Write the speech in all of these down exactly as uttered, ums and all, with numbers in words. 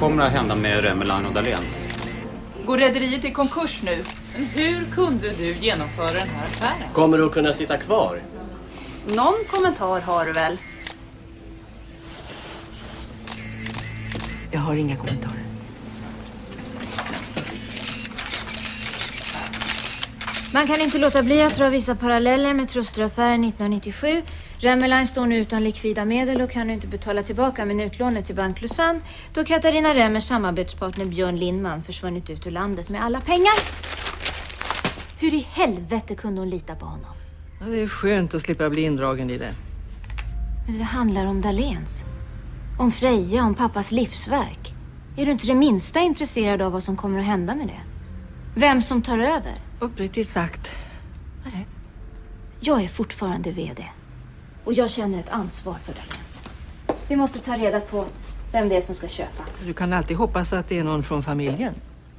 kommer att hända med Remmeline och Dahléns? Går rederiet i konkurs nu? Men hur kunde du genomföra den här affären? Kommer du att kunna sitta kvar? Någon kommentar har du väl? Jag har inga kommentarer. Man kan inte låta bli att dra vissa paralleller med Truster-affären nittonhundranittiosju. Remmeline står nu utan likvida medel och kan inte betala tillbaka med utlånet till Bank Lausanne då Katarina Remmers samarbetspartner Björn Lindman försvunnit ut ur landet med alla pengar. Hur i helvete kunde hon lita på honom? Ja, det är skönt att slippa bli indragen i det. Men det handlar om Dahléns. Om Freja, om pappas livsverk. Är du inte det minsta intresserad av vad som kommer att hända med det? Vem som tar över? Uppriktigt sagt. Nej. Jag är fortfarande vd. Och jag känner ett ansvar för Dahléns. Vi måste ta reda på vem det är som ska köpa. Du kan alltid hoppas att det är någon från familjen.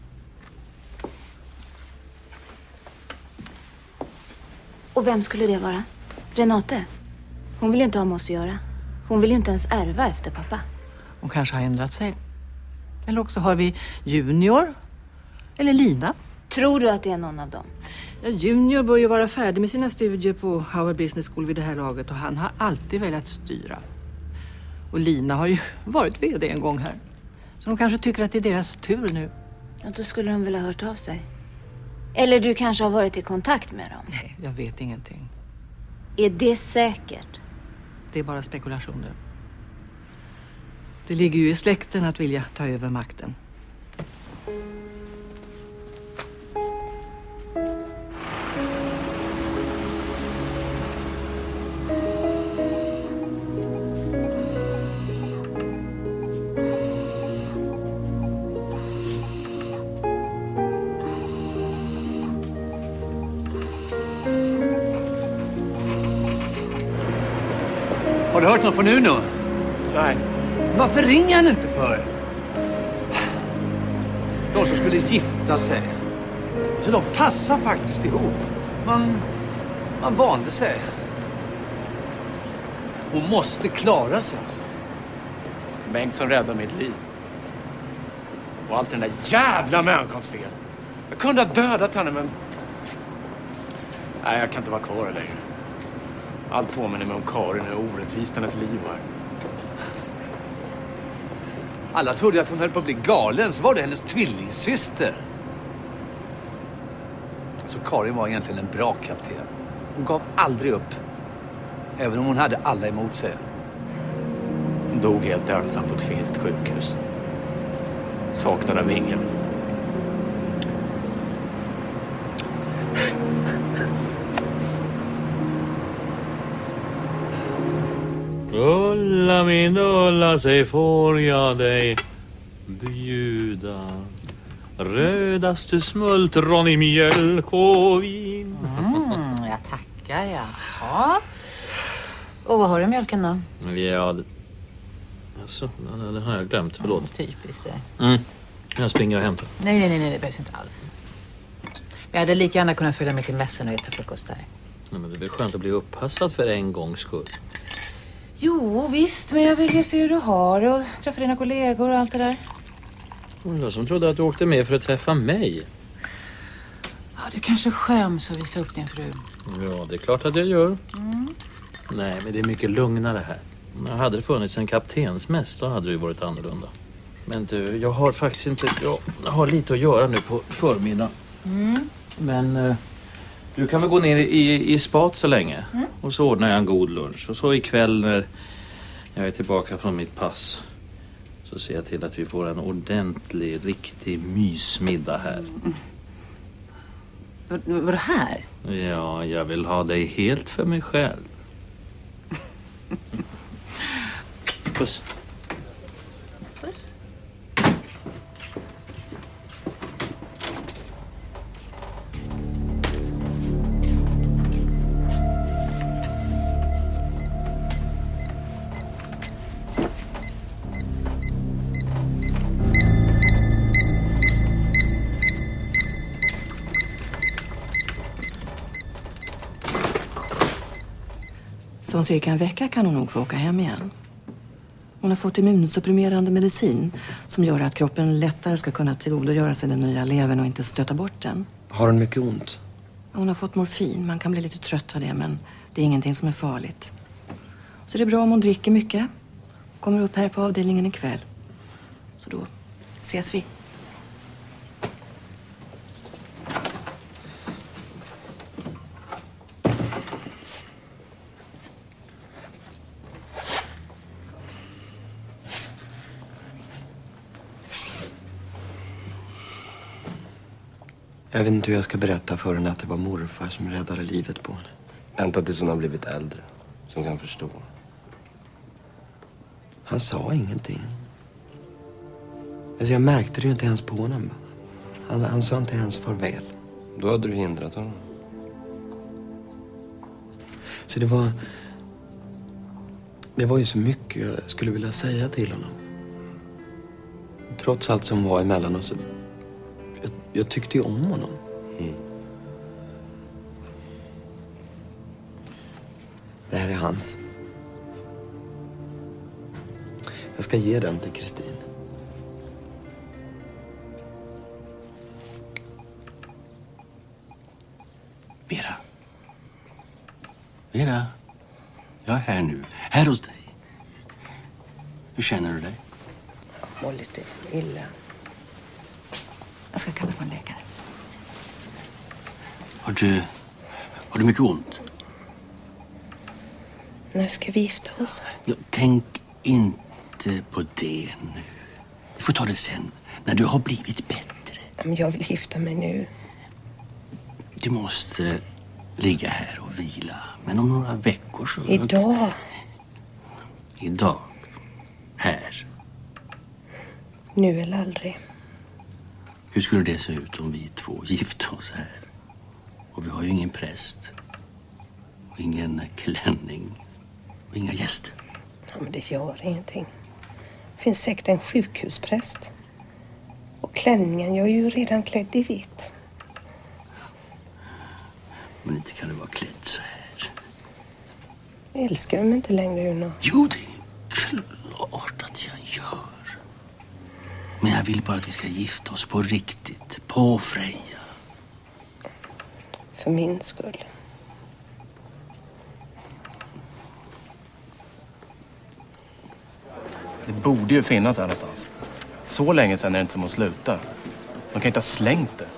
Och vem skulle det vara? Renate? Hon vill ju inte ha med oss att göra. Hon vill ju inte ens ärva efter pappa. Hon kanske har ändrat sig. Eller också har vi Junior. Eller Lina. Tror du att det är någon av dem? Ja, Junior bör ju vara färdig med sina studier på Howard Business School vid det här laget. Och han har alltid velat styra. Och Lina har ju varit vd en gång här. Så de kanske tycker att det är deras tur nu. Ja, då skulle de väl ha hört av sig. Eller du kanske har varit i kontakt med dem. Nej, jag vet ingenting. Är det säkert? Det är bara spekulationer. Det ligger ju i släkten att vilja ta över makten. Har du hört något från Uno? Nej. Varför ringer han inte för? De som skulle gifta sig. Så de passar faktiskt ihop. Man, man vande sig. Hon måste klara sig. Alltså. Bengt som räddade mitt liv. Och allt den där jävla människans fel. Jag kunde ha dödat henne, men... Nej, jag kan inte vara kvar längre. Allt påminner mig om Karin och orättvist hennes liv var. Alla trodde att hon höll på att bli galen, så var det hennes tvillingsyster. Så Karin var egentligen en bra kapten. Hon gav aldrig upp. Även om hon hade alla emot sig. Hon dog helt ensam på ett finskt sjukhus. Saknade av ingen. Ulla min Ulla, sig får jag dig bjuda. Rödaste smultron i mjölk och vin. Mm, jag tackar, ja. Ja. Och vad har du i mjölken då? Ja, det... Alltså, det har jag glömt, förlåt. Mm, typiskt det. Mm. Jag springer och hämtar. Nej, nej, nej, nej, det behövs inte alls. Jag hade lika gärna kunnat följa med till mässan och äta frukost där. Nej, men det är skönt att bli uppassad för en gångs skull. Jo, visst, men jag vill ju se hur du har och träffa dina kollegor och allt det där. Jag som trodde att du åkte med för att träffa mig. Ja, du kanske skäms att visa upp din fru. Ja, det är klart att jag gör. Mm. Nej, men det är mycket lugnare här. Men hade det funnits en kaptensmäss, då hade det ju varit annorlunda. Men du, jag har faktiskt inte... Jag har lite att göra nu på förmiddagen. Mm. Men eh, du kan väl gå ner i, i spat så länge. Mm. Och så ordnar jag en god lunch. Och så ikväll när jag är tillbaka från mitt pass, så ser jag till att vi får en ordentlig, riktig mysmiddag här. Mm. Vad, vad är det här? Ja, jag vill ha dig helt för mig själv. Puss. Puss. Så om cirka en vecka kan hon nog få åka hem igen. Hon har fått immunsupprimerande medicin som gör att kroppen lättare ska kunna tillgodogöra sig den nya levern och inte stöta bort den. Har hon mycket ont? Hon har fått morfin. Man kan bli lite trött av det, men det är ingenting som är farligt. Så det är bra om hon dricker mycket. Kommer upp här på avdelningen ikväll. Så då ses vi. Jag vet inte hur jag ska berätta för henne att det var morfar som räddade livet på henne. Vänta tills hon har blivit äldre, som kan förstå. Han sa ingenting. Alltså jag märkte det ju inte ens på honom. Han, han sa inte ens farväl. Då hade du hindrat honom. Så det var... Det var ju så mycket jag skulle vilja säga till honom. Trots allt som var emellan oss. Jag, jag tyckte ju om honom. Mm. Det här är hans. Jag ska ge den till Kristin. Vera. Vera. Jag är här nu. Här hos dig. Hur känner du dig? Jag mår lite illa. Jag ska kalla på en läkare. Har du... Har du mycket ont? När ska vi gifta oss? Jag tänk inte på det nu. Vi får ta det sen. När du har blivit bättre. Men jag vill gifta mig nu. Du måste ligga här och vila. Men om några veckor så... Idag? Idag. Här. Nu eller aldrig. Hur skulle det se ut om vi två gifte oss här? Och vi har ju ingen präst. Och ingen klänning. Och inga gäster. Ja, men det gör ingenting. Det finns säkert en sjukhuspräst. Och klänningen, jag är ju redan klädd i vitt. Men inte kan du vara klädd så här. Jag älskar du mig inte längre, Uno? Jo, det är klart att jag gör. Men jag vill bara att vi ska gifta oss på riktigt. På Freja. För min skull. Det borde ju finnas här någonstans. Så länge sedan är det inte som att sluta. De kan inte ha slängt det.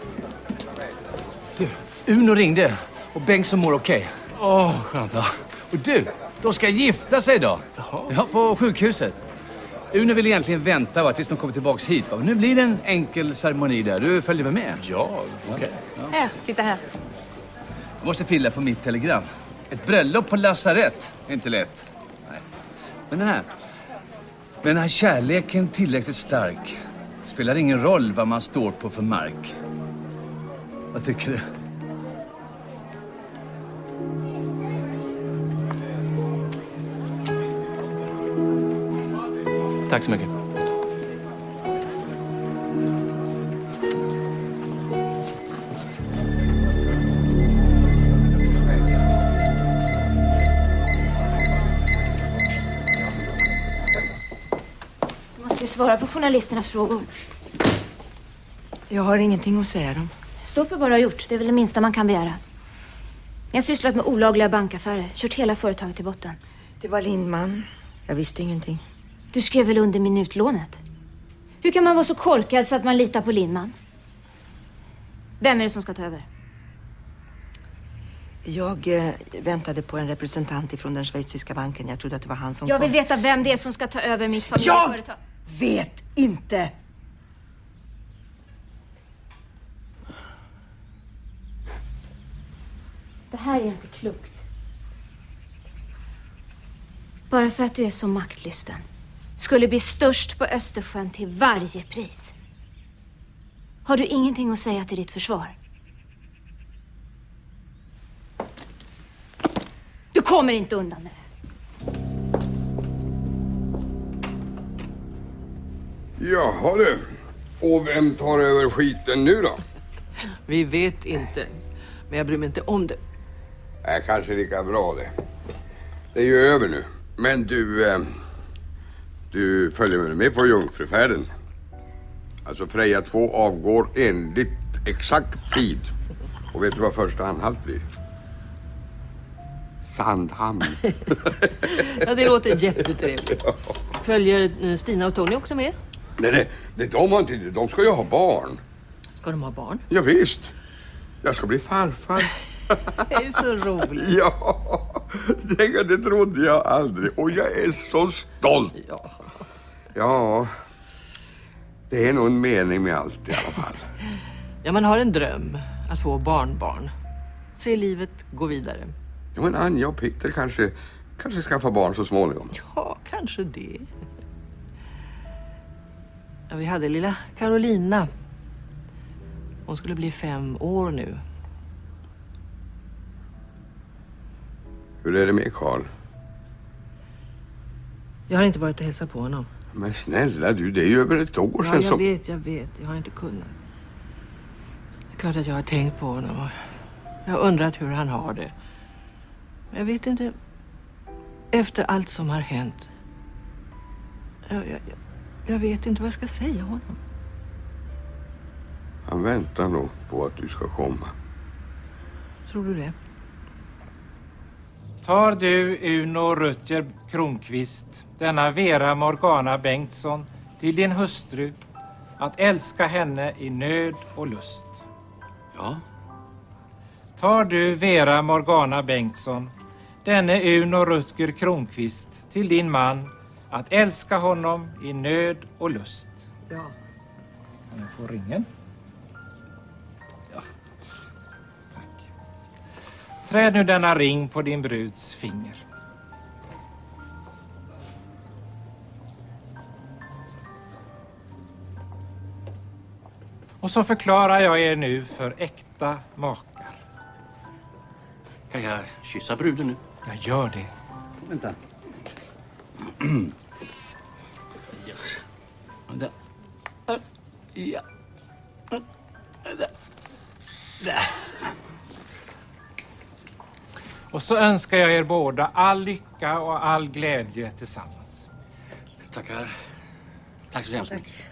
Du, Uno ringde och Bengtsson mår okej. Åh, oh, skönt. Ja. Och du, de ska gifta sig idag. Jaha. Ja, på sjukhuset. Uno vill egentligen vänta va, tills de kommer tillbaka hit. Va? Nu blir det en enkel ceremoni där. Du följer väl med? Ja, okej. Okay. Ja. Äh, titta här. Jag måste fylla på mitt telegram. Ett bröllop på lasarett är inte lätt. Nej. Men den här. Men är kärleken tillräckligt stark? Spelar ingen roll vad man står på för mark. Vad tycker du? Tack så mycket. Du måste ju svara på journalisternas frågor. Jag har ingenting att säga dem. Stå för vad du har gjort. Det är väl det minsta man kan begära. Jag har sysslat med olagliga bankaffärer. Kört hela företaget i botten. Det var Lindman. Jag visste ingenting. Du skrev väl under minutlånet? Hur kan man vara så korkad så att man litar på Lindman? Vem är det som ska ta över? Jag eh, väntade på en representant ifrån den schweiziska banken. Jag trodde att det var han som Jag kom. vill veta vem det är som ska ta över mitt familjeföretag. Jag vet inte! Det här är inte klokt. Bara för att du är så maktlysten. Skulle bli störst på Östersjön till varje pris. Har du ingenting att säga till ditt försvar? Du kommer inte undan det. Jaha du. Och vem tar över skiten nu då? Vi vet inte. Men jag bryr mig inte om det. Är kanske lika bra det. Det är ju över nu. Men du, eh, Du följer med mig på jungfrufärden. Alltså Freja två avgår enligt exakt tid. Och vet du vad första anhalt blir? Sandhamn. Ja, det låter jättetrevligt. Följer Stina och Tony också med? Nej, nej, nej, de har inte, de ska ju ha barn. Ska de ha barn? Ja, visst. Jag ska bli farfar. Det är så roligt. Ja, det, det trodde jag aldrig. Och jag är så stolt. Ja. Ja, det är nog en mening med allt i alla fall. Ja, man har en dröm att få barnbarn. Se livet gå vidare. Ja, men Anja och Peter kanske, kanske skaffa barn så småningom. Ja, kanske det. Ja, vi hade lilla Carolina. Hon skulle bli fem år nu. Hur är det med Karl? Jag har inte varit och hälsat på honom. Men snälla du, det är ju över ett år Ja, sedan jag som... vet, jag vet. Jag har inte kunnat. Det är klart att jag har tänkt på honom. Jag har undrat hur han har det. Men jag vet inte... Efter allt som har hänt... Jag, jag, jag, jag vet inte vad jag ska säga honom. Han väntar nog på att du ska komma. Tror du det? Tar du Uno Rutger Kronqvist, denna Vera Morgana Bengtsson, till din hustru, att älska henne i nöd och lust? Ja. Tar du Vera Morgana Bengtsson, denne Uno Rutger Kronqvist, till din man, att älska honom i nöd och lust? Ja. Nu får ringen. Ja. Tack. Träd nu denna ring på din bruds finger. Och så förklarar jag er nu för äkta makar. Kan jag kyssa bruden nu? Jag gör det. Vänta. Yes. Där. Ja. Där. Där. Och så önskar jag er båda all lycka och all glädje tillsammans. Tackar. Tack så hemskt mycket.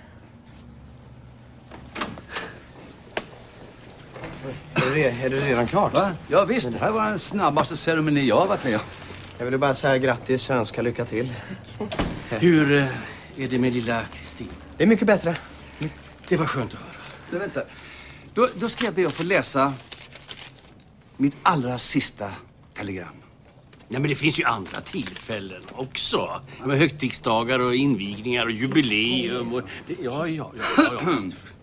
Är det, är det redan klart? Va? Ja visst, det här var den snabbaste ceremoni jag har varit med om. Jag ville bara säga grattis och önska lycka till. Hur eh, är det med lilla Kristin? Det är mycket bättre. Det var skönt att höra. Nej, vänta. Då, då ska jag be att få läsa mitt allra sista telegram. Nej, men det finns ju andra tillfällen också. Med högtidsdagar och invigningar och jubileum. Och det, ja, ja, ja, ja, ja.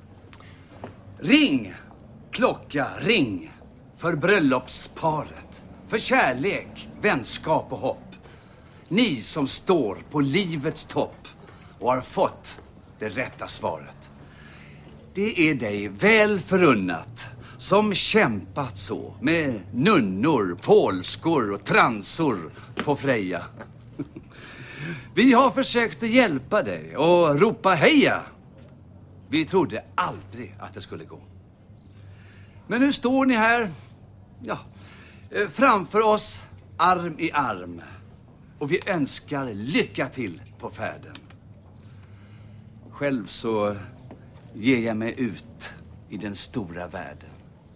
Ring, klocka, ring. För bröllopsparet. För kärlek, vänskap och hopp. Ni som står på livets topp och har fått det rätta svaret. Det är dig väl förunnat som kämpat så med nunnor, polskor och transor på Freja. Vi har försökt att hjälpa dig och ropa heja. Vi trodde aldrig att det skulle gå. Men nu står ni här, ja, framför oss arm i arm. Och vi önskar lycka till på färden. Själv så ger jag mig ut i den stora världen.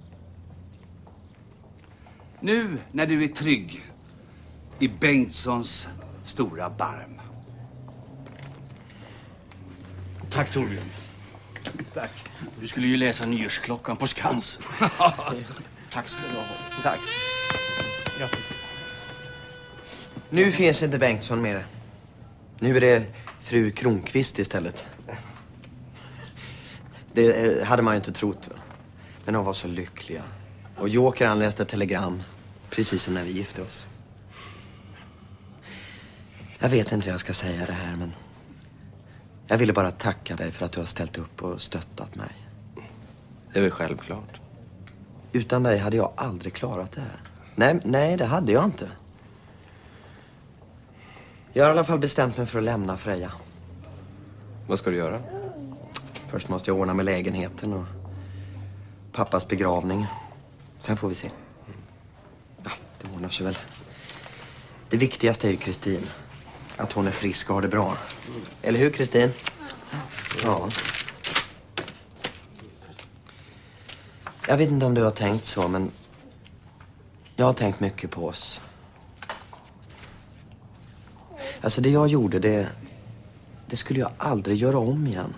Nu när du är trygg i Bengtssons stora barm. Tack Torbjörn. Tack. Du skulle ju läsa nyårsklockan på Skans. Tack ska du ha. Tack. Grattis. Nu finns inte Bengtsson mer. Nu är det fru Kronqvist istället. Det hade man ju inte trott. Men de var så lyckliga. Och Joker han läste ett telegram. Precis som när vi gifte oss. Jag vet inte hur jag ska säga det här, men... Jag ville bara tacka dig för att du har ställt upp och stöttat mig. Det är väl självklart. Utan dig hade jag aldrig klarat det här. Nej, nej, det hade jag inte. Jag har i alla fall bestämt mig för att lämna Freja. Vad ska du göra? Först måste jag ordna med lägenheten och pappas begravning. Sen får vi se. Ja, det ordnar sig väl. Det viktigaste är ju Kristin. att hon är frisk och har det bra. Eller hur, Kristin? Ja. Jag vet inte om du har tänkt så, men jag har tänkt mycket på oss. Alltså det jag gjorde, det, det skulle jag aldrig göra om igen.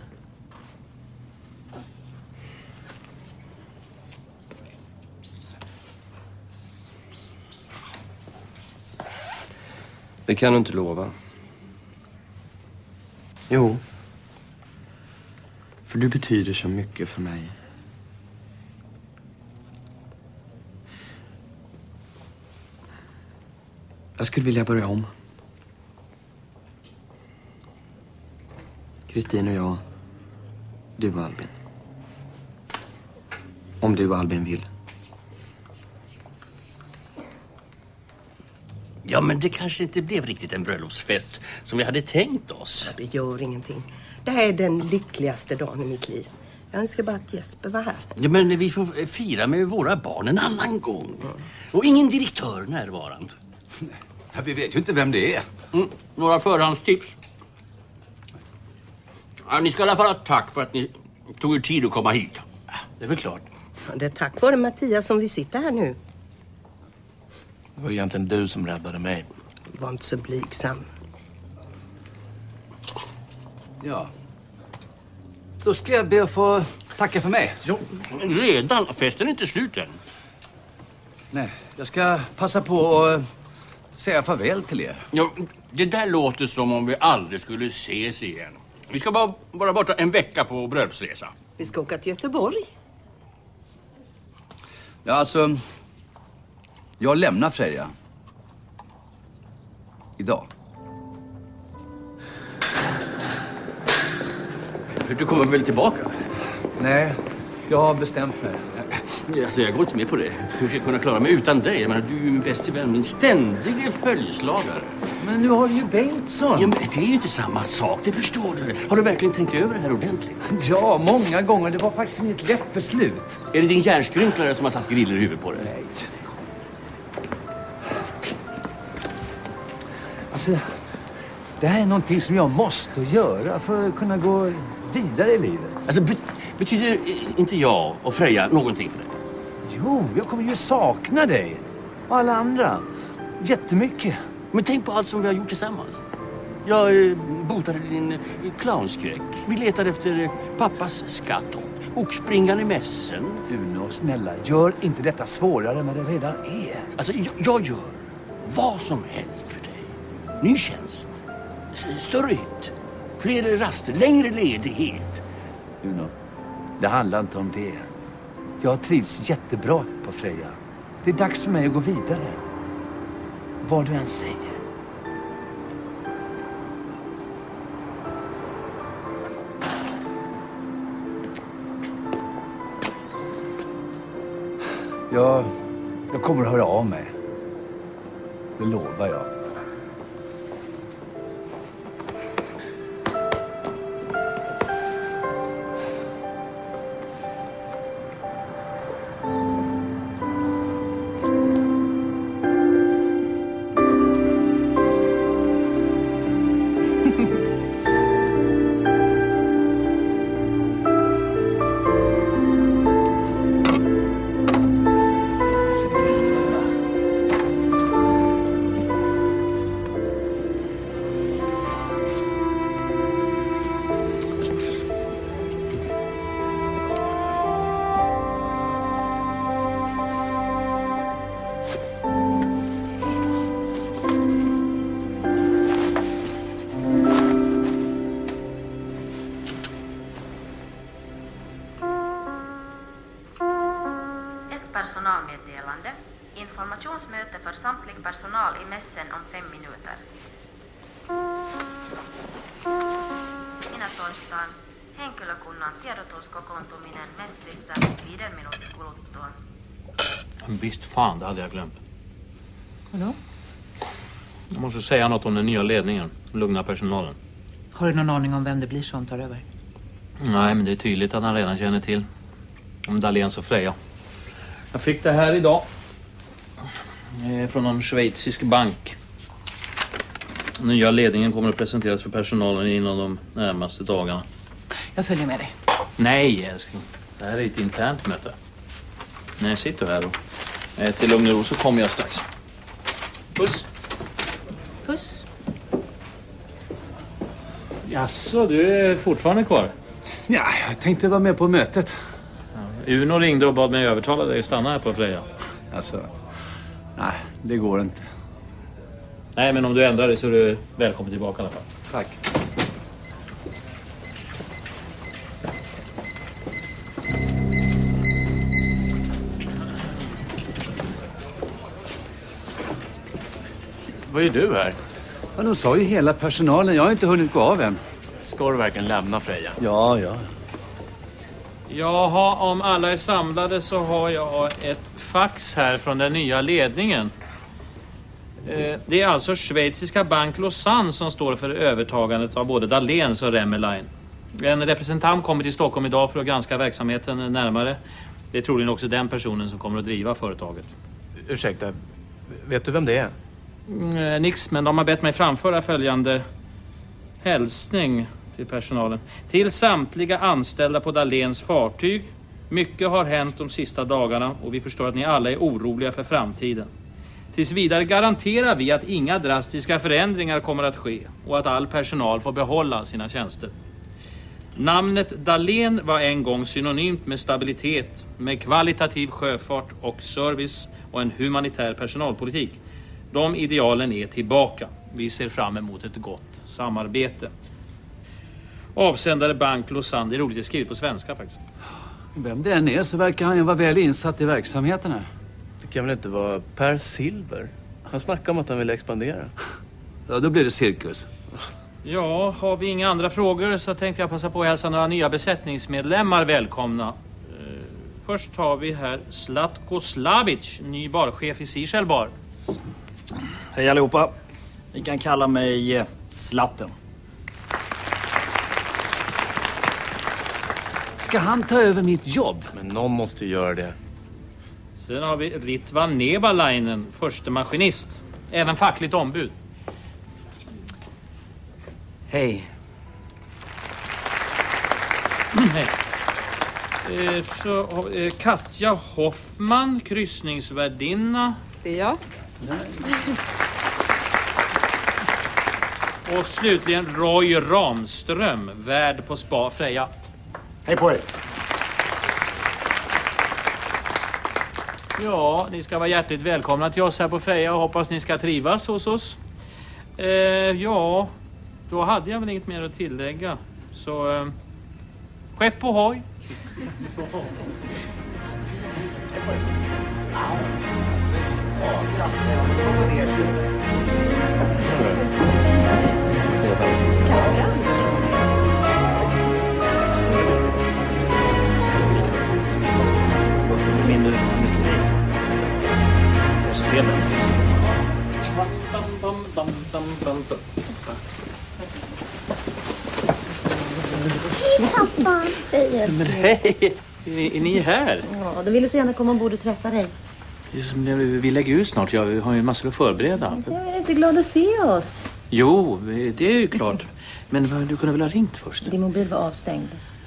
Det kan du inte lova. Jo. För du betyder så mycket för mig. Jag skulle vilja börja om. Kristin och jag, du och Albin. Om du och Albin vill. Ja, men det kanske inte blev riktigt en bröllopsfest som vi hade tänkt oss. Ja, det gör ingenting. Det här är den lyckligaste dagen i mitt liv. Jag önskar bara att Jesper var här. Ja, men vi får fira med våra barn en annan gång. Mm. Och ingen direktör närvarande. Ja, vi vet ju inte vem det är. Mm. Några förhandstips. Ja, ni ska i alla fall ha tack för att ni tog er tid att komma hit. Det är väl klart. Ja, det är tack vare Mattias som vi sitter här nu. Det var egentligen du som räddade mig. Var inte så blygsam. Ja. Då ska jag be att få tacka för mig. Jo, redan? Festen är inte slut än. Nej, jag ska passa på att säga farväl till er. Ja, det där låter som om vi aldrig skulle ses igen. Vi ska bara vara borta en vecka på bröllopsresa. Vi ska åka till Göteborg. Ja, alltså... Jag lämnar Freja. Idag. Du kommer väl tillbaka? Nej, jag har bestämt mig. Alltså, jag går inte med på det. Hur ska jag kunna klara mig utan dig? Jag menar, du är ju min bästa vän, min ständiga följeslagare. Men nu har du ju Bengtsson. Ja, men det är ju inte samma sak, det förstår du. Har du verkligen tänkt över det här ordentligt? Ja, många gånger. Det var faktiskt inget lätt beslut. Är det din hjärnskrynklare som har satt griller i huvudet på dig? Nej. Alltså, det här är någonting som jag måste göra för att kunna gå vidare i livet. Alltså, be- betyder inte jag och Freja någonting för dig? Jo, jag kommer ju sakna dig. Och alla andra. Jättemycket. Men tänk på allt som vi har gjort tillsammans. Jag eh, botade din eh, clownskräck. Vi letade efter eh, pappas skatt och springan i mässen. Uno, snälla, gör inte detta svårare än vad det redan är. Alltså, jag, jag gör vad som helst för dig. Ny tjänst, S- större hytt, fler raster, längre ledighet. Uno, det handlar inte om det. Jag trivs jättebra på Freja. Det är dags för mig att gå vidare. Vad du än säger. Jag, jag kommer att höra av mig. Det lovar jag. Personalmeddelande. Informationsmöte för samtlig personal i mässen om fem minuter. Minä toistaan. Henkilökunnan tiedotus kokoontuminen messistä viiden minuutin kuluttua. Visst fan, det hade jag glömt. Vadå? Jag måste säga något om den nya ledningen. Lugna personalen. Har du någon aning om vem det blir som tar över? Nej, men det är tydligt att han redan känner till om Dahléns och Freja. Jag fick det här idag. Eh, från någon schweizisk bank. Nya ledningen kommer att presenteras för personalen inom de närmaste dagarna. Jag följer med dig. Nej, älskling. Det här är ett internt möte. Nej, sitter här och eh, till lugn och ro så kommer jag strax. Puss. Puss. Jaså, du är fortfarande kvar? Ja, jag tänkte vara med på mötet. Ja. Uno ringde och bad mig övertala dig att stanna här på Freja. Alltså, nej, det går inte. Nej, men om du ändrar dig så är du välkommen tillbaka i alla fall. Tack. Vad är du här? Ja, de sa ju hela personalen. Jag har inte hunnit gå av än. Ska du verkligen lämna Freja? Ja, ja. Jaha, om alla är samlade så har jag ett fax här från den nya ledningen. Det är alltså schweiziska Bank Lausanne som står för övertagandet av både Dahléns och Remmerlein. En representant kommer till Stockholm idag för att granska verksamheten närmare. Det är troligen också den personen som kommer att driva företaget. Ursäkta, vet du vem det är? Mm, nix, men de har bett mig framföra följande hälsning till personalen. Till samtliga anställda på Dahléns fartyg. Mycket har hänt de sista dagarna och vi förstår att ni alla är oroliga för framtiden. Tills vidare garanterar vi att inga drastiska förändringar kommer att ske och att all personal får behålla sina tjänster. Namnet Dahlén var en gång synonymt med stabilitet, med kvalitativ sjöfart och service och en humanitär personalpolitik. De idealen är tillbaka. Vi ser fram emot ett gott samarbete. Avsändare Bank Lausanne. Det är roligt, det är skrivet på svenska faktiskt. Vem det än är så verkar han ju vara väl insatt i verksamheten här. Det kan väl inte vara Per Silver? Han snackar om att han vill expandera. Ja, då blir det cirkus. Ja, har vi inga andra frågor så tänkte jag passa på att hälsa några nya besättningsmedlemmar välkomna. Först har vi här Zlatko Slavic, ny barchef i Seashell Bar. Hej allihopa. Ni kan kalla mig Slatten. Ska han ta över mitt jobb? Men någon måste ju göra det. Sen har vi Ritva Nevalainen, förste maskinist. Även fackligt ombud. Hej. Mm, hej. Eh, så har vi, eh, Katja Hoffman, kryssningsvärdinna. Det är jag. Och slutligen Roy Ramström, värd på Spa Freja. Hej på er. Ja, ni ska vara hjärtligt välkomna till oss här på Freja och hoppas ni ska trivas hos oss. Eh, ja, då hade jag väl inget mer att tillägga. Så, eh, skepp på hoj. Mindre historia. Kanske ser det. Pappa, hej. Men hej, är, är ni här? Ja, de ville så gärna komma ombord och träffa dig. Vi lägger ut snart, jag har ju massor att förbereda. Jag är inte glad att se oss. Jo, det är ju klart. Men du kunde väl ha ringt först? Din mobil var avstängd.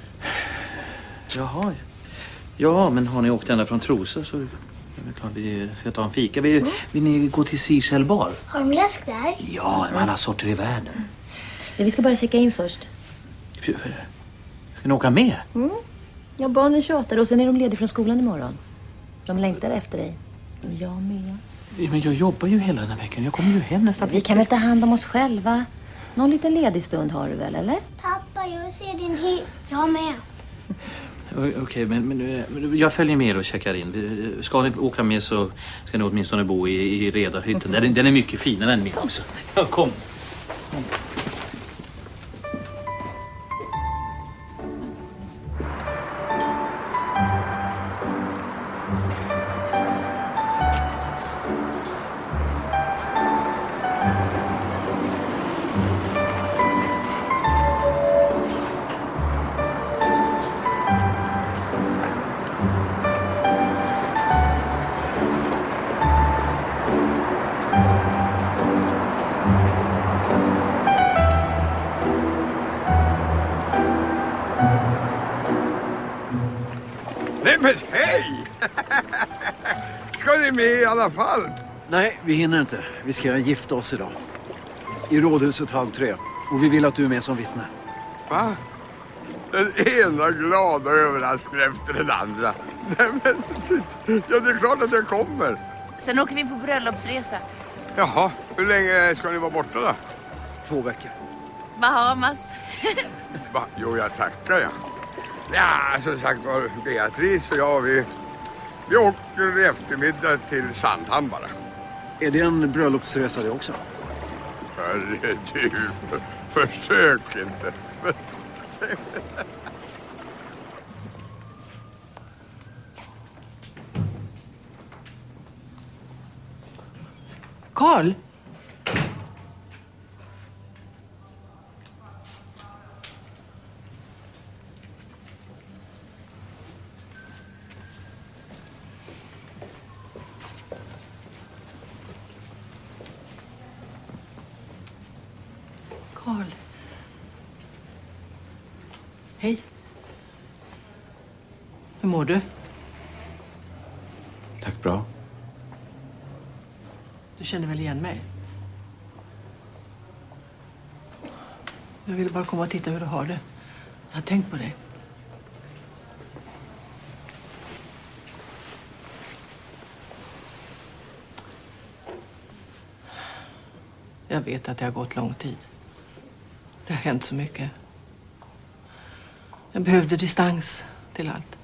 Jaha. Ja, men har ni åkt ända från Trosa så är det klart vi ska ta en fika. Vill, mm. vill ni gå till Seashell Bar? Har de läsk där? Ja, de har alla sorter i världen. Ja, vi ska bara checka in först. Ska ni åka med? Mm. Ja, barnen tjatar och sen är de lediga från skolan imorgon. De längtar efter dig. Och jag med. Men jag jobbar ju hela den här veckan. Jag kommer ju hem nästa vecka. Vi kan väl ta hand om oss själva. Någon liten ledig stund har du väl, eller? Pappa, jag vill se din hytt. Ta med. Okej, okay, men, men jag följer med och checkar in. Ska ni åka med så ska ni åtminstone bo i, i redarhytten. Den, den är mycket finare än min också. Ja, kom. kom. Nej men hej! Ska ni med i alla fall? Nej, vi hinner inte. Vi ska gifta oss idag. I rådhuset halv tre. Och vi vill att du är med som vittne. Va? Den ena glada överraskningen efter den andra. Nej men, ja det är klart att jag kommer. Sen åker vi på bröllopsresa. Jaha, hur länge ska ni vara borta då? Två veckor. Bahamas. Va? Jo, jag tackar jag. Ja, som sagt var, Beatrice och jag, vi, vi åker i eftermiddag till Sandhamn bara. Är det en bröllopsresa det också? Hörru du, försök inte. Karl? Karl. Hej. Hur mår du? Tack bra. Du känner väl igen mig? Jag ville bara komma och titta hur du har det. Jag har tänkt på dig. Jag vet att det har gått lång tid. Det har hänt så mycket. Jag behövde distans till allt.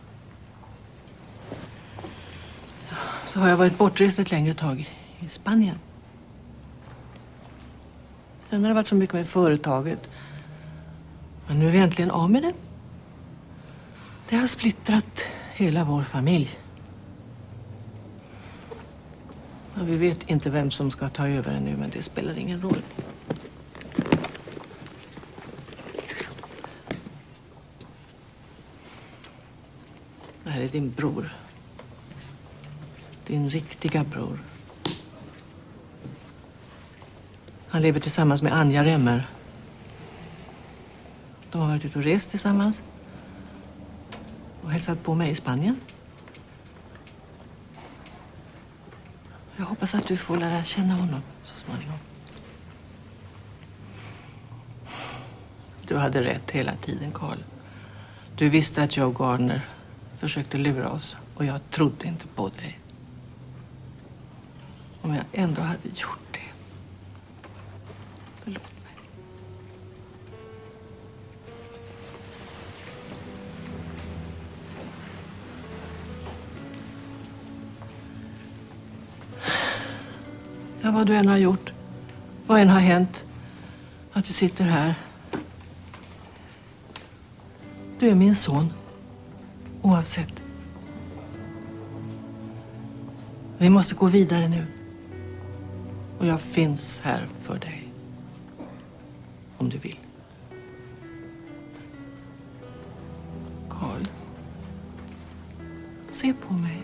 Så har jag varit bortrest ett längre tag i Spanien. Sen har det varit så mycket med företaget. Men nu är vi äntligen av med det. Det har splittrat hela vår familj. Och vi vet inte vem som ska ta över nu, men det spelar ingen roll. Det här är din bror. Din riktiga bror. Han lever tillsammans med Anja Remmer. De har varit ute och rest tillsammans. Och hälsat på mig i Spanien. Jag hoppas att du får lära känna honom så småningom. Du hade rätt hela tiden, Karl. Du visste att Joe Gardner försökte lura oss. Och jag trodde inte på dig. Om jag ändå hade gjort det. Förlåt mig. Ja, vad du än har gjort. Vad än har hänt. Att du sitter här. Du är min son. Oavsett. Vi måste gå vidare nu. Och jag finns här för dig. Om du vill. Karl. Se på mig.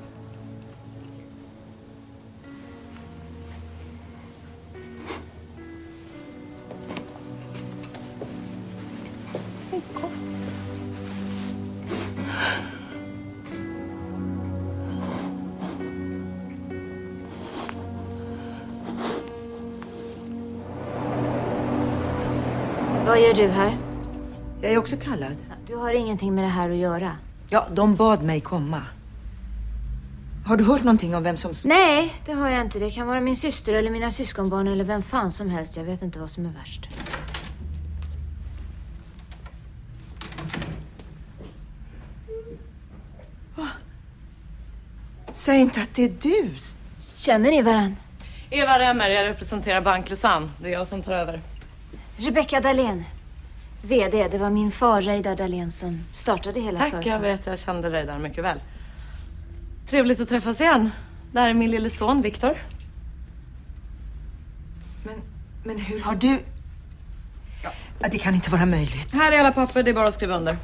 Vad gör du här? Jag är också kallad. Du har ingenting med det här att göra. Ja, de bad mig komma. Har du hört någonting om vem som... Nej, det har jag inte. Det kan vara min syster eller mina syskonbarn eller vem fan som helst. Jag vet inte vad som är värst. Va? Säg inte att det är du. Känner ni varann? Eva Remmer, jag representerar Bank Lausanne. Det är jag som tar över. Rebecca Dahlén. V D, det var min far Reidar Dahlén som startade hela Tack, företaget. jag vet. Jag kände Reidar mycket väl. Trevligt att träffas igen. Det här är min lille son, Viktor. Men, men hur har du... Ja. Ja, det kan inte vara möjligt. Här är alla papper, det är bara att skriva under.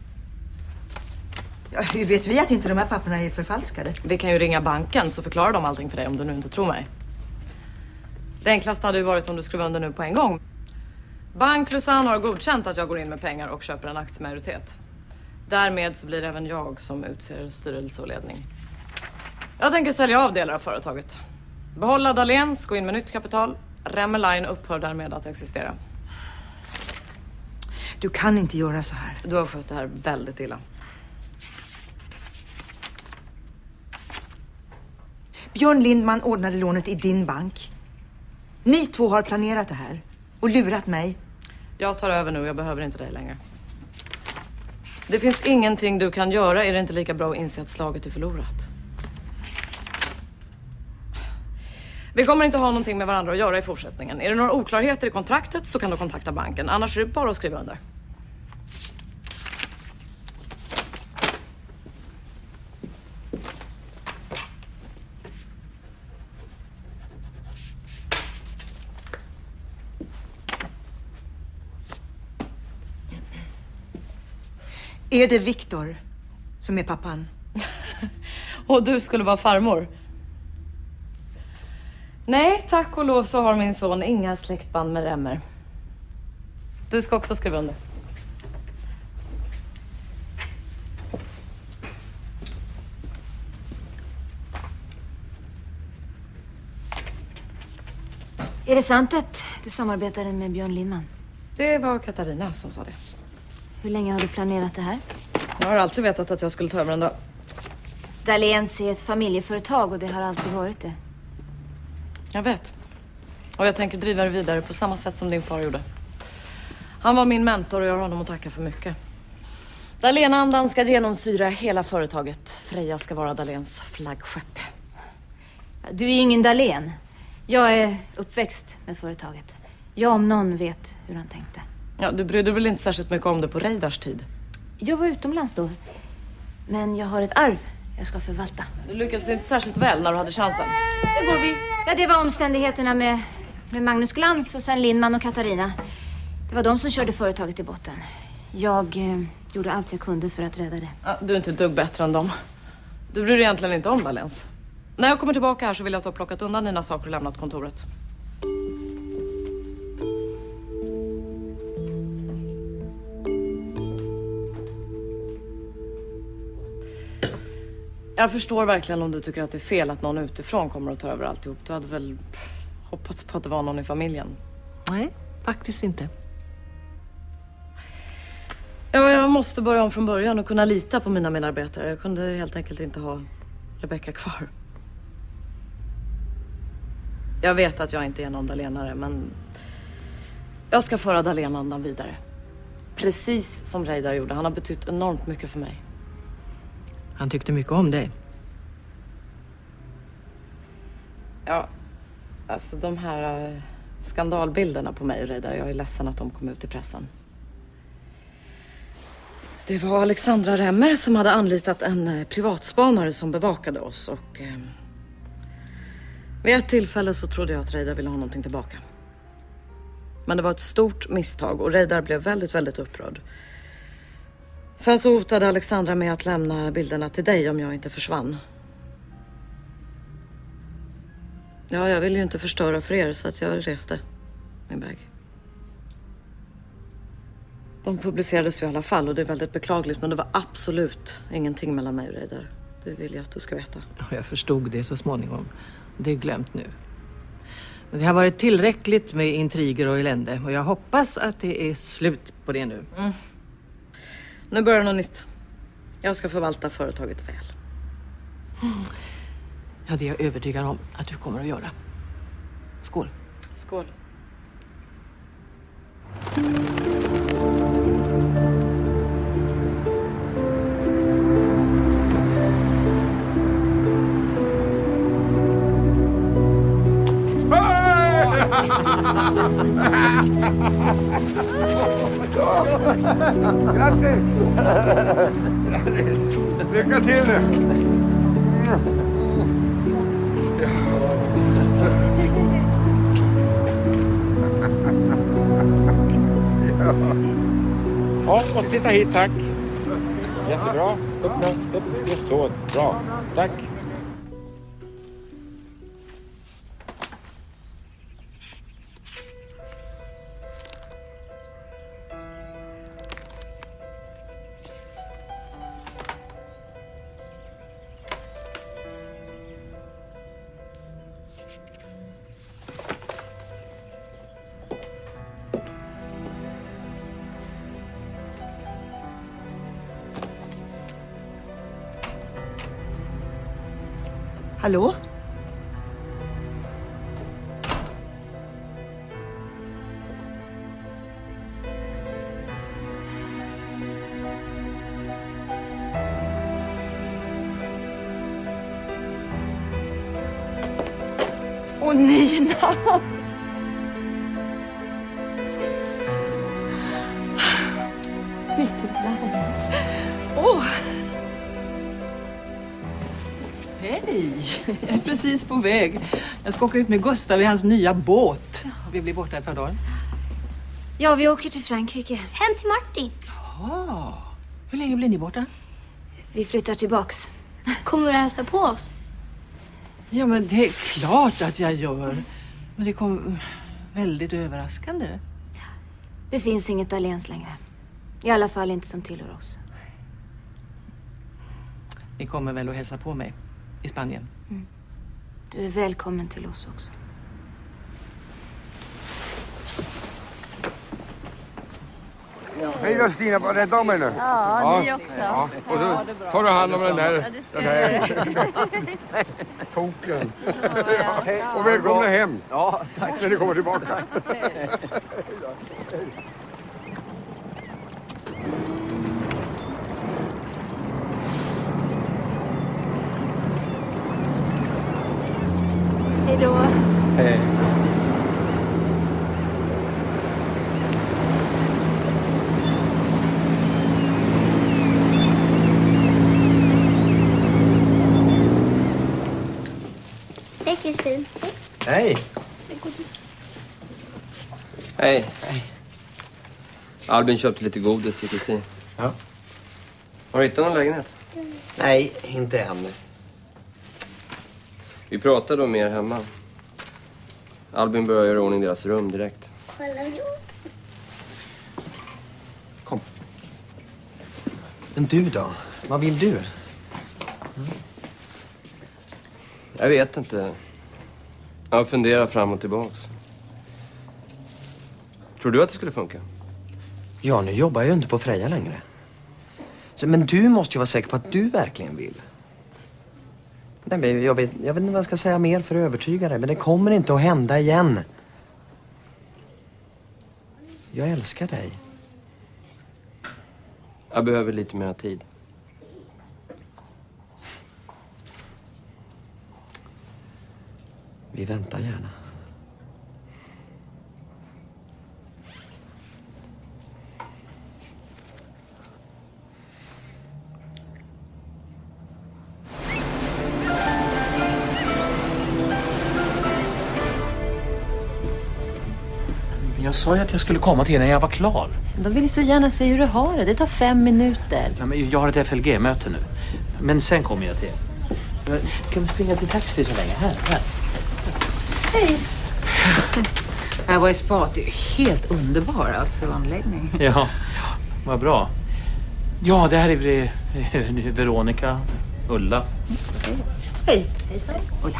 Ja, hur vet vi att inte de här papperna är förfalskade? Vi kan ju ringa banken så förklarar de allting för dig om du nu inte tror mig. Det enklaste hade ju varit om du skrev under nu på en gång. Bank Lausanne har godkänt att jag går in med pengar och köper en aktiemajoritet. Därmed så blir det även jag som utser styrelse och ledning. Jag tänker sälja av delar av företaget. Behålla Dahléns, gå in med nytt kapital. Remmer Line upphör därmed att existera. Du kan inte göra så här. Du har skött det här väldigt illa. Björn Lindman ordnade lånet i din bank. Ni två har planerat det här och lurat mig. Jag tar över nu, jag behöver inte dig längre. Det finns ingenting du kan göra, är det inte lika bra att inse att slaget är förlorat. Vi kommer inte ha någonting med varandra att göra i fortsättningen. Är det några oklarheter i kontraktet så kan du kontakta banken. Annars är det bara att skriva under. Är det Viktor som är pappan? Och du skulle vara farmor? Nej, tack och lov så har min son inga släktband med Remmer. Du ska också skriva under. Är det sant att du samarbetade med Björn Lindman? Det var Katarina som sa det. Hur länge har du planerat det här? Jag har alltid vetat att jag skulle ta över en dag. Dahléns är ett familjeföretag och det har alltid varit det. Jag vet. Och jag tänker driva det vidare på samma sätt som din far gjorde. Han var min mentor och jag har honom att tacka för mycket. Dahlén-andan ska genomsyra hela företaget. Freja ska vara Dahléns flaggskepp. Du är ju ingen Dahlén. Jag är uppväxt med företaget. Jag om någon vet hur han tänkte. Ja, du brydde väl inte särskilt mycket om det på Reidars tid? Jag var utomlands då. Men jag har ett arv jag ska förvalta. Du lyckades inte särskilt väl när du hade chansen. Nu går vi. Ja, det var omständigheterna med, med Magnus Glans och sen Lindman och Katarina. Det var de som körde företaget i botten. Jag eh, gjorde allt jag kunde för att rädda det. Ja, du är inte ett dugg bättre än dem. Du bryr dig egentligen inte om Dahléns. När jag kommer tillbaka här så vill jag att du har plockat undan dina saker och lämnat kontoret. Jag förstår verkligen om du tycker att det är fel att någon utifrån kommer att ta över alltihop. Du hade väl hoppats på att det var någon i familjen? Nej, faktiskt inte. Ja, jag måste börja om från början och kunna lita på mina medarbetare. Jag kunde helt enkelt inte ha Rebecca kvar. Jag vet att jag inte är någon Dahlénare, men jag ska föra Dahlén-andan vidare. Precis som Reidar gjorde. Han har betytt enormt mycket för mig. Han tyckte mycket om dig. Ja, alltså de här uh, skandalbilderna på mig och Reidar, jag är ledsen att de kom ut i pressen. Det var Alexandra Remmer som hade anlitat en uh, privatspanare som bevakade oss och uh, vid ett tillfälle så trodde jag att Reidar ville ha någonting tillbaka. Men det var ett stort misstag och Reidar blev väldigt, väldigt upprörd. Sen så hotade Alexandra med att lämna bilderna till dig om jag inte försvann. Ja, jag ville ju inte förstöra för er så att jag reste min väg. De publicerades ju i alla fall och det är väldigt beklagligt, men det var absolut ingenting mellan mig och Reidar. Det vill jag att du ska veta. Jag förstod det så småningom. Det är glömt nu. Men det har varit tillräckligt med intriger och elände och jag hoppas att det är slut på det nu. Mm. Nu börjar något nytt. Jag ska förvalta företaget väl. Mm. Ja, det är jag övertygad om att du kommer att göra. Skål. Skål. Grattis! Lycka till nu! Ja, och titta hit, tack. Jättebra. Öppna, upp, så, bra. Tack. Hallå? Åh, Nina! Nikolaj. Åh! Hej! Jag är precis på väg. Jag ska åka ut med Gustav i hans nya båt. Vi blir borta ett par dagar. Ja, vi åker till Frankrike. Hem till Martin. Ah, hur länge blir ni borta? Vi flyttar tillbaks. Kommer du hälsa på oss? Ja, men det är klart att jag gör. Men det kom väldigt överraskande. Det finns inget Dahléns längre. I alla fall inte som tillhör oss. Ni kommer väl att hälsa på mig i Spanien? Mm. Du är välkommen till oss också. Ja. Hej då Stina, var rädd om henne. Ja, ja, ni också. Ja. Och så ja, tar du hand om den här, ja, den här token. Ja. Och välkomna hem ja, tack. När ni kommer tillbaka. Hej då. Hej. Hej Kristin. Hej. Hej. Hej. Albin köpte lite godis till Kristin. Ja. Har du hittat någon lägenhet? Nej, inte än. Vi pratade om er hemma. Albin börjar göra ordning deras rum direkt. Kom. Men du då? Vad vill du? Mm. Jag vet inte. Jag funderar fram och tillbaks. Tror du att det skulle funka? Ja, nu jobbar jag ju inte på Freja längre. Så, men du måste ju vara säker på att du verkligen vill. Nej, men jag, vet, jag vet inte vad jag ska säga mer för att övertyga dig. Men det kommer inte att hända igen. Jag älskar dig. Jag behöver lite mer tid. Vi väntar gärna. Jag sa ju att jag skulle komma till er när jag var klar. De vill ju så gärna se hur du har det. Det tar fem minuter. Ja, men jag har ett F L G-möte nu. Men sen kommer jag till er. Kan vi springa till taxi så länge? Här, här. Hej. Jag var i spat. Det är helt underbar alltså, anläggning. Ja, vad bra. Ja, det här är Veronica, Ulla. Hej. Hejsan. Ulla.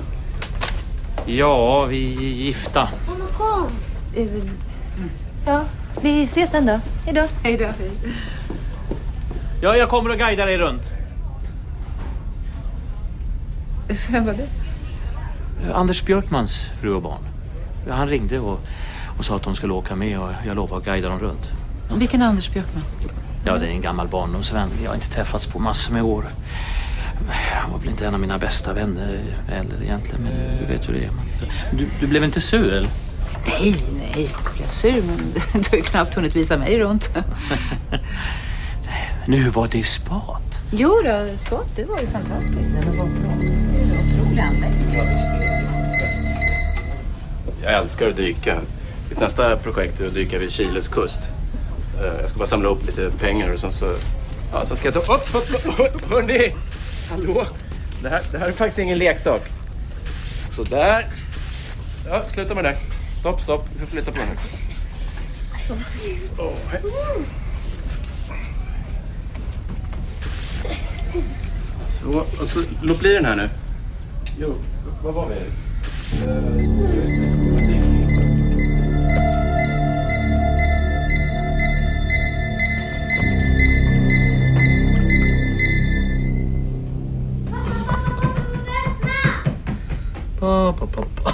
Ja, vi är gifta. Mamma, kom. Uh, ja, vi ses sen då. Hej då. Hej då. Ja, jag kommer och guidar dig runt. Vem var det? Anders Björkmans fru och barn. Han ringde och, och sa att de skulle åka med och jag lovade att guida dem runt. Vilken Anders Björkman? Ja, det är en gammal barndomsvän. Jag har inte träffats på massor med år. Han var väl inte en av mina bästa vänner eller egentligen, men du vet hur det är. Du, du blev inte sur, eller? Nej, nej. Jag är sur, men du har ju knappt hunnit visa mig runt. Nu var det spat. Jo då, spat, det var ju fantastiskt. Det var bra. Det är en otrolig anläggning. Jag älskar att dyka. Mitt nästa projekt är att dyka vid Chiles kust. Jag ska bara samla upp lite pengar och sen så... Ja, så ska jag ta upp, upp, upp, upp, hörni! Hallå? Det här, det här är faktiskt ingen leksak. Så där. Ja, sluta med det. Stopp, stopp. Vi får flytta på den. Oh, hej. Så, och så låt bli den här nu. Jo, vad var vi? Pa, pa, pa, pa.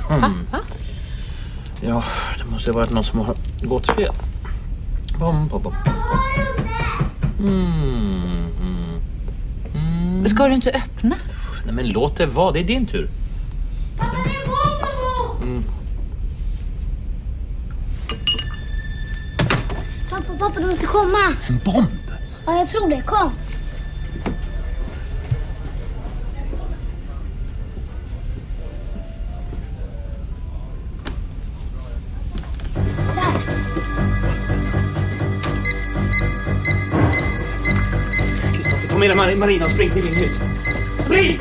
Ja, det måste ha varit någon som har gått fel. Pom, pa, pa, pa. Mm, mm, mm. Ska du inte öppna? Nej, men låt det vara. Det är din tur. Mm. Pappa, pappa, du måste komma. En bomb? Ja, jag tror det. Kom. Kristoffer, ta med dig Marina och spring till min hytt. Spring!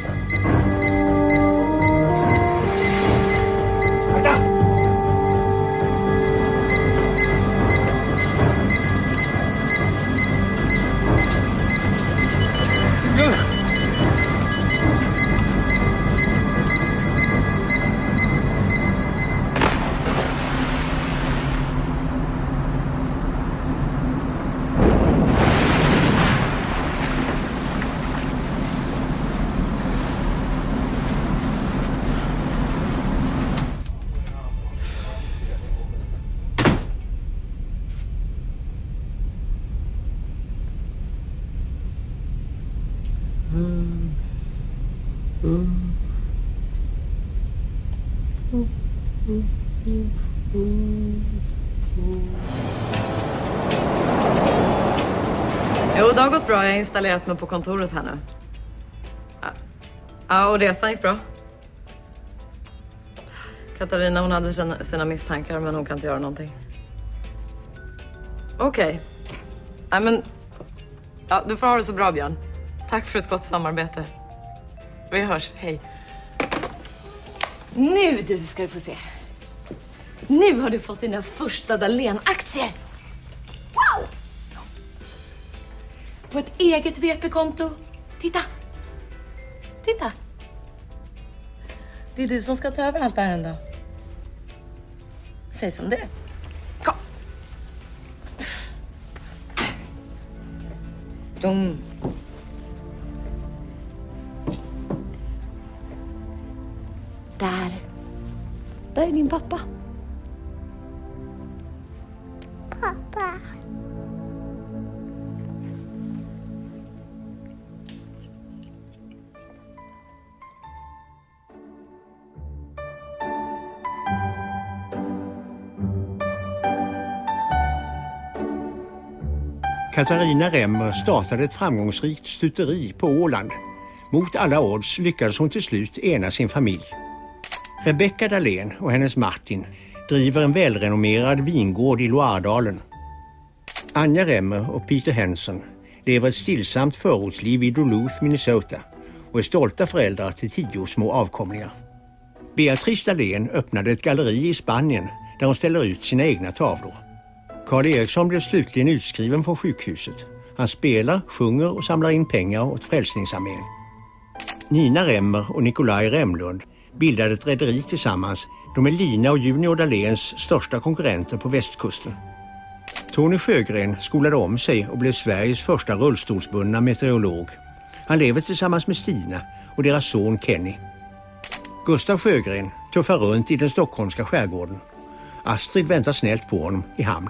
Jo, det har gått bra. Jag har installerat mig på kontoret här nu. Ja, ja och resan gick bra. Katarina, hon hade sina, sina misstankar, men hon kan inte göra någonting. Okej. Okay. Nej, men... Ja, du får ha det så bra, Björn. Tack för ett gott samarbete. Vi hörs. Hej. Nu du ska du få se. Nu har du fått dina första Dahlén-aktier. Wow! På ett eget V P-konto. Titta. Titta. Det är du som ska ta över allt det här ändå. Säg som det. Kom. Dum. Där. Där är din pappa. Pappa. Katarina Remmer startade ett framgångsrikt stuteri på Åland. Mot alla odds lyckades hon till slut ena sin familj. Rebecca Dahlén och hennes Martin driver en välrenommerad vingård i Loiredalen. Anja Remmer och Peter Henson lever ett stillsamt förortsliv i Duluth, Minnesota och är stolta föräldrar till tio små avkomlingar. Beatrice Dahlén öppnade ett galleri i Spanien där hon ställer ut sina egna tavlor. Karl Eriksson blev slutligen utskriven från sjukhuset. Han spelar, sjunger och samlar in pengar åt Frälsningsarmén. Nina Remmer och Nikolaj Remlund bildade ett rederi tillsammans. De är Lina och Junior Dahléns största konkurrenter på västkusten. Tony Sjögren skolade om sig och blev Sveriges första rullstolsbundna meteorolog. Han lever tillsammans med Stina och deras son Kenny. Gustav Sjögren tuffar runt i den stockholmska skärgården. Astrid väntar snällt på honom i hamn.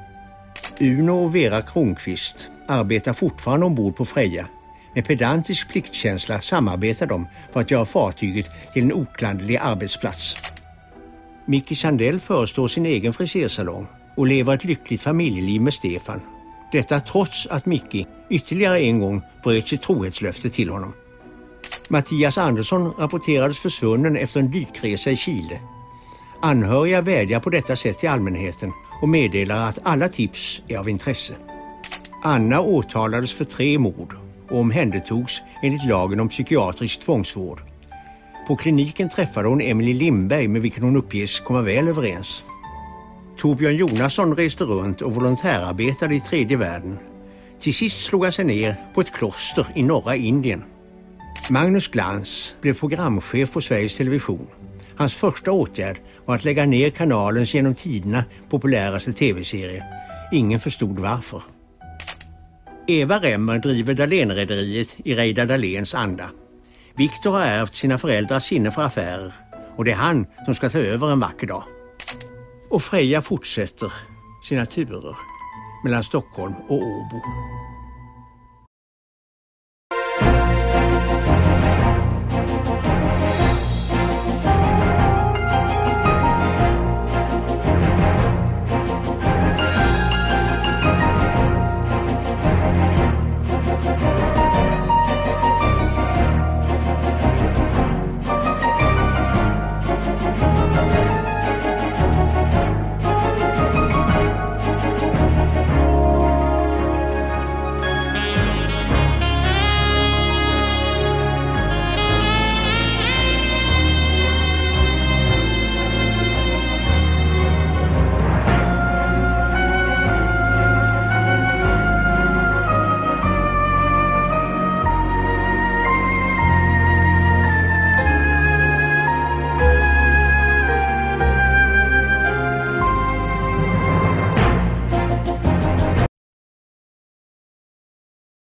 Uno och Vera Kronqvist arbetar fortfarande ombord på Freja. Med pedantisk pliktkänsla samarbetar de för att göra fartyget till en oklanderlig arbetsplats. Micke Sandell förestår sin egen frisersalong och lever ett lyckligt familjeliv med Stefan. Detta trots att Micke ytterligare en gång bröt sitt trohetslöfte till honom. Mattias Andersson rapporterades försvunnen efter en dykresa i Chile. Anhöriga vädjar på detta sätt till allmänheten och meddelar att alla tips är av intresse. Anna åtalades för tre mord och omhändertogs enligt lagen om psykiatrisk tvångsvård. På kliniken träffade hon Emily Lindberg med vilken hon uppges komma väl överens. Torbjörn Jonasson reste runt och volontärarbetade i tredje världen. Till sist slog han sig ner på ett kloster i norra Indien. Magnus Glans blev programchef på Sveriges Television. Hans första åtgärd var att lägga ner kanalens genom tiderna populäraste tv-serie. Ingen förstod varför. Eva Remmer driver Dahlén-rederiet i Reidar Dahléns anda. Viktor har ärvt sina föräldrars sinne för affärer och det är han som ska ta över en vacker dag. Och Freja fortsätter sina turer mellan Stockholm och Åbo.